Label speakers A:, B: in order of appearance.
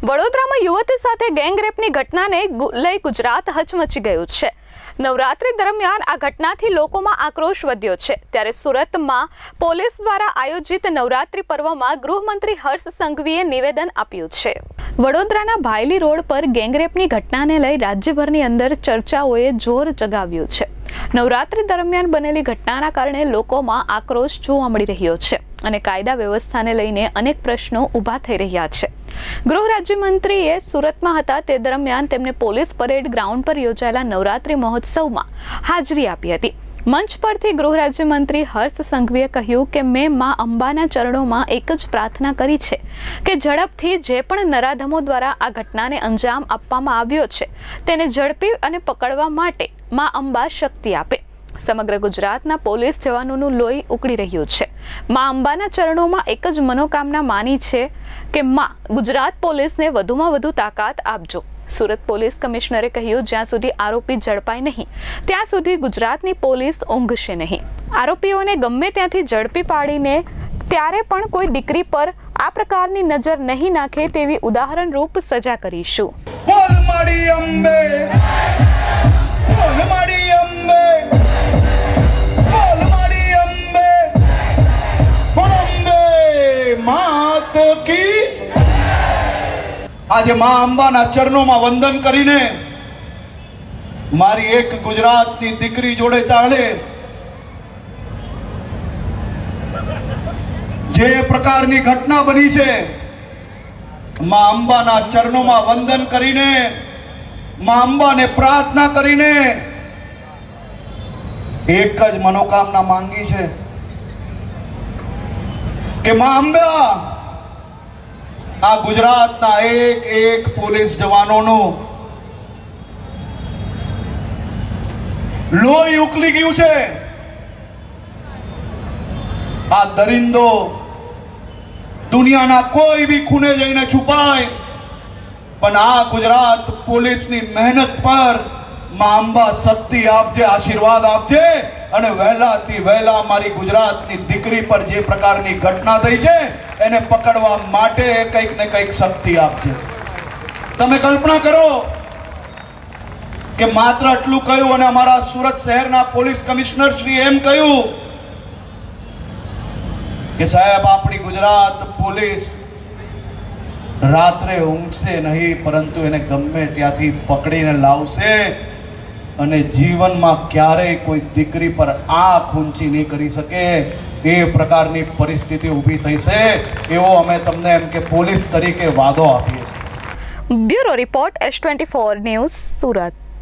A: વડોદરામાં યુવતી સાથે ગેંગરેપની ઘટનાને લઈ ગુજરાત હચમચી ગયું છે। નવરાત્રી દરમિયાન આ ઘટનાથી લોકોમાં આક્રોશ વધ્યો છે। ત્યારે સુરતમાં પોલીસ દ્વારા આયોજિત નવરાત્રી પર્વમાં ગૃહમંત્રી હર્ષ સંઘવીએ નિવેદન આપ્યું છે। વડોદરાના ભાયલી રોડ પર ગેંગરેપની ઘટનાને લઈ રાજ્યભરની અંદર ચર્ચાઓએ જોર જગાવ્યું છે। નવરાત્રી દરમિયાન બનેલી ઘટનાના કારણે લોકોમાં આક્રોશ જોવા મળી રહ્યો છે અને કાયદા વ્યવસ્થાને લઈને અનેક પ્રશ્નો ઊભા થઈ રહ્યા છે। ગૃહ રાજ્યમંત્રીએ સુરતમાં હતા તે દરમિયાન તેમને પોલીસ પરેડ ગ્રાઉન્ડ પર યોજાયેલા નવરાત્રી મહોત્સવમાં હાજરી આપી હતી। મંચ પરથી ગૃહ રાજ્યમંત્રી હર્ષ સંઘવીએ કહ્યું કે મેં મા અંબાના ચરણોમાં એક જ પ્રાર્થના કરી છે કે ઝડપથી જે પણ નરાધમો દ્વારા આ ઘટનાને અંજામ આપવામાં આવ્યો છે તેને ઝડપી અને પકડવા માટે મા અંબા શક્તિ આપે। સમગ્ર ગુજરાતના પોલીસ જવાનોનું લોહી ઉકળી રહ્યું છે। મા અંબાના ચરણોમાં એક જ મનોકામના માની છે કે મા ગુજરાત પોલીસને વધુમાં વધુ તાકાત આપજો। સુરત પોલીસ કમિશનરે કહ્યું, જ્યાં સુધી આરોપી ઝડપાય નહીં ત્યાં સુધી ગુજરાતની પોલીસ ઊંઘશે નહીં। આરોપીઓને ગમે ત્યાંથી ઝડપી પાડીને ત્યારે પણ કોઈ દીકરી પર આ પ્રકારની નજર નહીં નાખે તેવી ઉદાહરણ રૂપ સજા કરીશું।
B: બોલ માડી અંબે, બોલ માડી અંબે, બોલ માડી અંબે, બોલ અંબે માત કી। આજે મા અંબાના ચરણોમાં વંદન કરીને મારી એક ગુજરાતની દીકરી જોડે ચાલે જે પ્રકારની ઘટના બની છે, મા અંબાના ચરણોમાં વંદન કરીને, મા અંબાને પ્રાર્થના કરીને એક જ મનોકામના માંગી છે કે મા અંબા આ ગુજરાતના એક એક પોલીસ જવાનોનું લોહી ઉકળી ગયું છે। આ દરિંદો દુનિયાના કોઈ બી ખૂણે જઈને છુપાય, પણ આ ગુજરાત પોલીસની મહેનત પર મા અંબા શક્તિ આપજે, આશીર્વાદ આપજે અને વહેલાથી વહેલા મારી ગુજરાતની દીકરી પર જે પ્રકારની ઘટના થઈ છે એને પકડવા માટે કંઈક ને કંઈક શક્તિ આપજે। તમે કલ્પના કરો કે માત્ર આટલું કહ્યું અને અમારા સુરત શહેરના પોલીસ કમિશનર શ્રી એમ કહ્યું કે સાહેબ આપણી ગુજરાત પોલીસ રાત્રે ઊંઘશે નહીં, પરંતુ એને ગમે ત્યાંથી પકડીને લાવશે અને જીવનમાં ક્યારેય કોઈ દીકરી પર આંખ ઊંચી નહીં કરી શકે એ પ્રકારની પરિસ્થિતિ ઊભી થઈ છે એવો અમે તમને એમ કે પોલીસ તરીકે વાદો આપીએ છીએ।
A: Bureau report S24 news Surat.